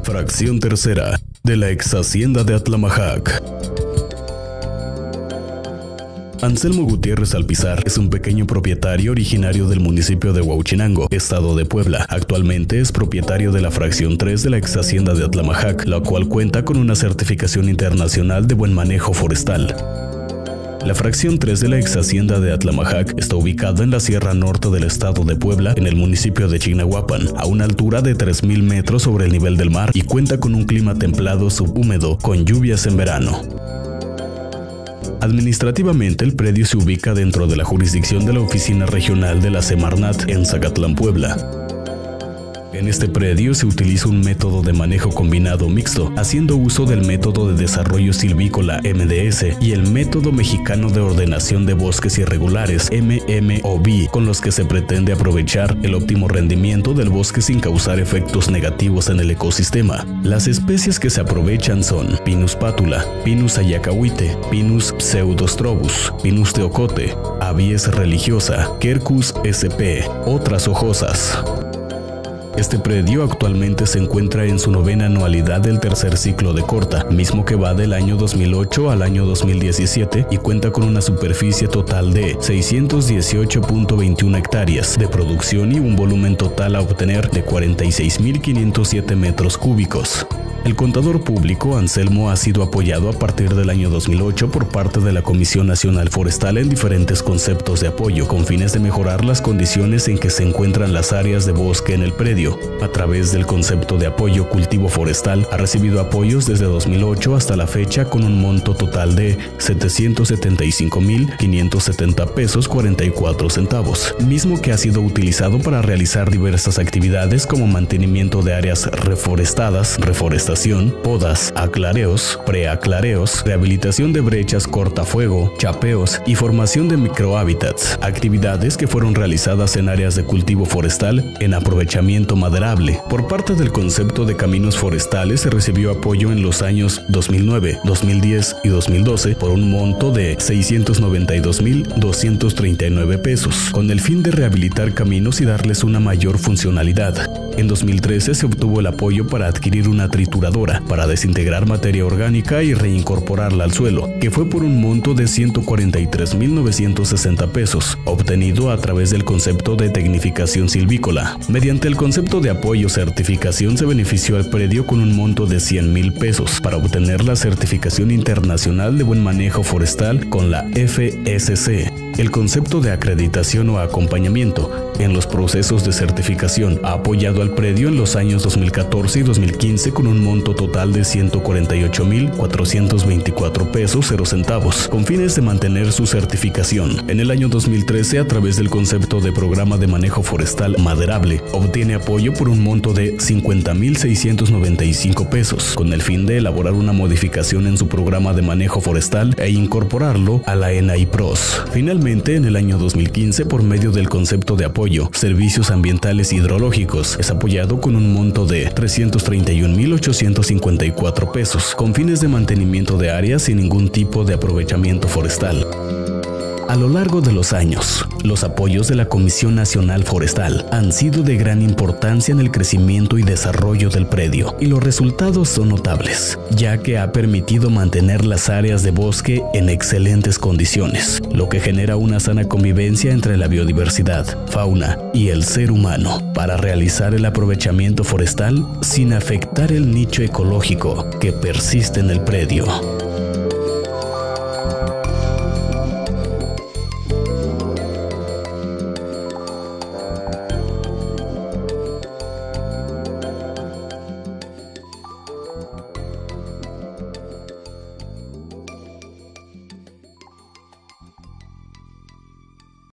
Fracción tercera de la ex hacienda de Atlamajac. Anselmo Gutiérrez Alpizar es un pequeño propietario originario del municipio de Huauchinango, estado de Puebla. Actualmente es propietario de la fracción 3 de la ex hacienda de Atlamajac, la cual cuenta con una certificación internacional de buen manejo forestal. La fracción 3 de la ex hacienda de Atlamajac está ubicada en la Sierra Norte del estado de Puebla, en el municipio de Chignahuapan, a una altura de 3.000 metros sobre el nivel del mar y cuenta con un clima templado subhúmedo con lluvias en verano. Administrativamente, el predio se ubica dentro de la jurisdicción de la Oficina Regional de la Semarnat en Zacatlán, Puebla. En este predio se utiliza un método de manejo combinado mixto, haciendo uso del método de desarrollo silvícola MDS y el método mexicano de ordenación de bosques irregulares MMOB, con los que se pretende aprovechar el óptimo rendimiento del bosque sin causar efectos negativos en el ecosistema. Las especies que se aprovechan son Pinus pátula, Pinus ayacahuite, Pinus pseudostrobus, Pinus teocote, Abies religiosa, Quercus sp, otras hojosas. Este predio actualmente se encuentra en su 9ª anualidad del tercer ciclo de corta, mismo que va del año 2008 al año 2017 y cuenta con una superficie total de 618.21 hectáreas de producción y un volumen total a obtener de 46.507 metros cúbicos. El contador público Anselmo ha sido apoyado a partir del año 2008 por parte de la Comisión Nacional Forestal en diferentes conceptos de apoyo con fines de mejorar las condiciones en que se encuentran las áreas de bosque en el predio. A través del concepto de apoyo cultivo forestal ha recibido apoyos desde 2008 hasta la fecha con un monto total de 775.570 pesos 44 centavos, mismo que ha sido utilizado para realizar diversas actividades como mantenimiento de áreas reforestadas, reforestación, podas, aclareos, preaclareos, rehabilitación de brechas cortafuego, chapeos y formación de microhábitats, actividades que fueron realizadas en áreas de cultivo forestal en aprovechamiento maderable. Por parte del concepto de caminos forestales se recibió apoyo en los años 2009, 2010 y 2012 por un monto de 692.239 pesos, con el fin de rehabilitar caminos y darles una mayor funcionalidad. En 2013 se obtuvo el apoyo para adquirir una trituradora para desintegrar materia orgánica y reincorporarla al suelo, que fue por un monto de 143.960 pesos, obtenido a través del concepto de tecnificación silvícola. Mediante el concepto de apoyo certificación se benefició al predio con un monto de 100.000 pesos para obtener la certificación internacional de buen manejo forestal con la FSC. El concepto de acreditación o acompañamiento en los procesos de certificación ha apoyado al predio en los años 2014 y 2015 con un monto total de 148.424 pesos 0 centavos, con fines de mantener su certificación. En el año 2013, a través del concepto de programa de manejo forestal maderable, obtiene apoyo por un monto de 50.695 pesos, con el fin de elaborar una modificación en su programa de manejo forestal e incorporarlo a la ENAIPROS. Finalmente, en el año 2015, por medio del concepto de apoyo Servicios Ambientales Hidrológicos, es apoyado con un monto de 331.854 pesos, con fines de mantenimiento de áreas sin ningún tipo de aprovechamiento forestal. A lo largo de los años, los apoyos de la Comisión Nacional Forestal han sido de gran importancia en el crecimiento y desarrollo del predio, y los resultados son notables, ya que ha permitido mantener las áreas de bosque en excelentes condiciones, lo que genera una sana convivencia entre la biodiversidad, fauna y el ser humano, para realizar el aprovechamiento forestal sin afectar el nicho ecológico que persiste en el predio.